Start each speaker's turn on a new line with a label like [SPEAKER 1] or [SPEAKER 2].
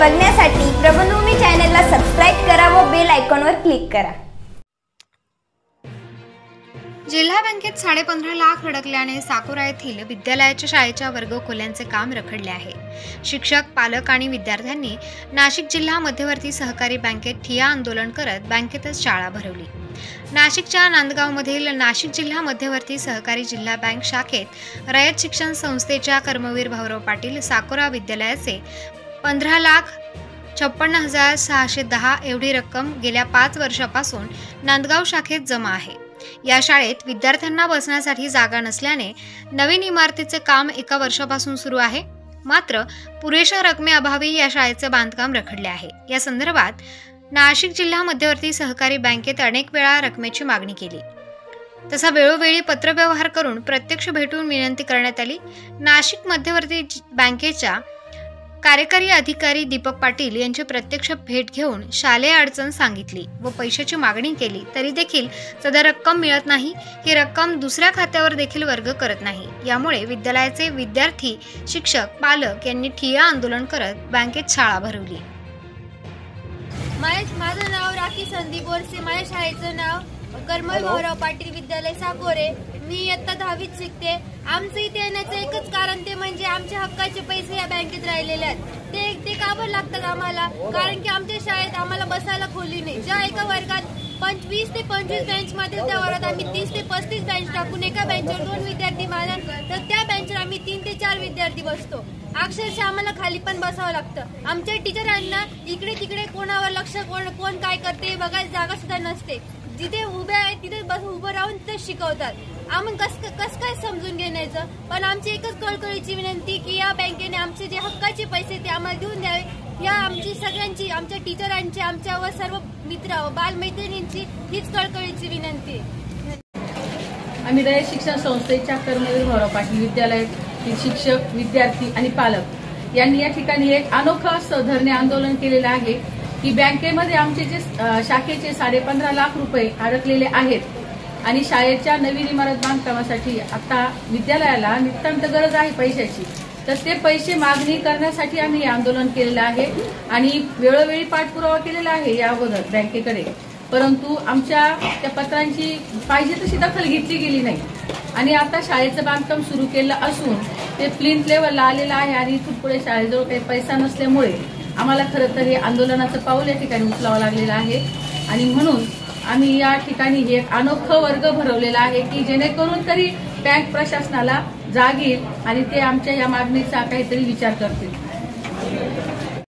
[SPEAKER 1] बघण्यासाठी प्रबंधभूमी चॅनलला सबस्क्राइब करा व बेल आयकॉनवर क्लिक करा।
[SPEAKER 2] जिल्हा बँकेत 15.5 लाख अडकल्याने साकोरा येथील विद्यालयाच्या शाळेच्या वर्गखोल्यांचे काम रखडले आहे। शिक्षक, पालक आणि विद्यार्थ्यांनी नाशिक जिल्हा मध्यवर्ती सहकारी बँकेत ठिय्या आंदोलन करत बँकेतच शाळा भरवली। नाशिकच्या नांदगावमधील नाशिक जिल्हा मध्यवर्ती सहकारी जिल्हा बँक शाखेत रयत शिक्षण संस्थेच्या कर्मवीर भाऊराव पाटील साकोरा विद्यालयाचे 15,56,610 एवढी रक्कम गेल्या 5 वर्षापासून नांदगाव शाखेत जमा आहे। या शाळेत विद्यार्थ्यांना बसण्यासाठी जागा नसल्याने नवीन इमारतीचे काम 1 वर्षापासून सुरू आहे। मात्र पुरेशा रकमेअभावी या शाळेचे बांधकाम रखडले आहे। या संदर्भात नाशिक जिल्हा मध्यवर्ती सहकारी बँकेत अनेक वेळा रकमेची मागणी केली, तसा वेळोवेळी पत्रव्यवहार करून प्रत्यक्ष भेटून विनंती करण्यात आली। नाशिक मध्यवर्ती बँकेच्या कार्यकारी अधिकारी दीपक पाटील यांची प्रत्यक्ष भेट घेऊन शालेय अडचण सांगितली व पैशाची मागणी केली, तरी देखील सदर रक्कम मिळत नाही। ही रक्कम दुसऱ्या खात्यावर देखील वर्ग करत नाही। यामुळे विद्यालयाचे विद्यार्थी, शिक्षक, पालक यांनी ठिय्या आंदोलन करत बँकेत शाळा भरवली।
[SPEAKER 3] माझं नाव राखी संदीप बोरसे, माझ्या शाळेचं नाव कर्मवीर भाऊराव पाटील विद्यालय साकोरे। मी इयत्ता 10वीत शिकते। आमचं इथे येण्याचं एकच कारण ते म्हणजे आमच्या हक्काचे पैसे या बँकेत राहिलेले आहेत। ते का बरं लागतात आम्हाला? कारण की आमच्या शाळेत आम्हाला बसायला खोली नाही। ज्या एका वर्गात 20 ते 25 बेंच मध्ये, त्या वर्गात आम्ही 30 ते 35 बेंच टाकून एका बेंचवर 2 विद्यार्थी मानला तर त्या बेंचवर आम्ही 3 ते 4 विद्यार्थी बसतो। अक्षरशः आम्हाला खाली पण बसावं लागतं। आमच्या टीचरांना इकडे तिकडे कोणावर लक्ष, कोण काय करते बघायला जागा सुद्धा नसते। जिथे उभे आहे तिथे उभं राहून तिथे शिकवतात। आम्ही कस काय समजून घेण्याचं? पण आमची एकच कळकळीची विनंती की या बँकेने आमचे जे हक्काचे पैसे ते आम्हाला देऊन द्यावे। या आमची सगळ्यांची, आमच्या टीचरांची, आमच्या व सर्व मित्र व बालमैत्रिणींची हीच कळकळीची विनंती आहे।
[SPEAKER 4] आम्ही रयत शिक्षण संस्थेच्या कर्मवीर भाऊराव पाटील विद्यालयातील शिक्षक, विद्यार्थी आणि पालक यांनी या ठिकाणी एक अनोखं असं धरणे आंदोलन केलेलं आहे की बँकेमध्ये आमचे जे शाखेचे 15.5 लाख रुपये अडकलेले आहेत आणि शाळेच्या नवीन इमारत बांधकामासाठी आता विद्यालयाला नितांत गरज आहे पैशाची, तर ते पैसे मागणी करण्यासाठी आम्ही हे आंदोलन केलेलं आहे आणि वेळोवेळी पाठपुरावा केलेला आहे या अगोदर बँकेकडे, परंतु आमच्या त्या पत्रांची पाहिजे तशी दखल घेतली गेली नाही। आणि आता शाळेचं बांधकाम सुरू केलं असून ते प्लिंथ लेवलला आलेलं आहे आणि इथून पुढे शाळेजवळ काही पैसा नसल्यामुळे आम्हाला खरं तर हे आंदोलनाचं पाऊल या ठिकाणी उचलावं लागलेलं आहे। आणि म्हणून आम्ही या ठिकाणी हे एक अनोखं वर्ग भरवलेला आहे की जेणेकरून तरी बँक प्रशासनाला जाग येईल आणि ते आमच्या या मागणीचा काहीतरी विचार करतील।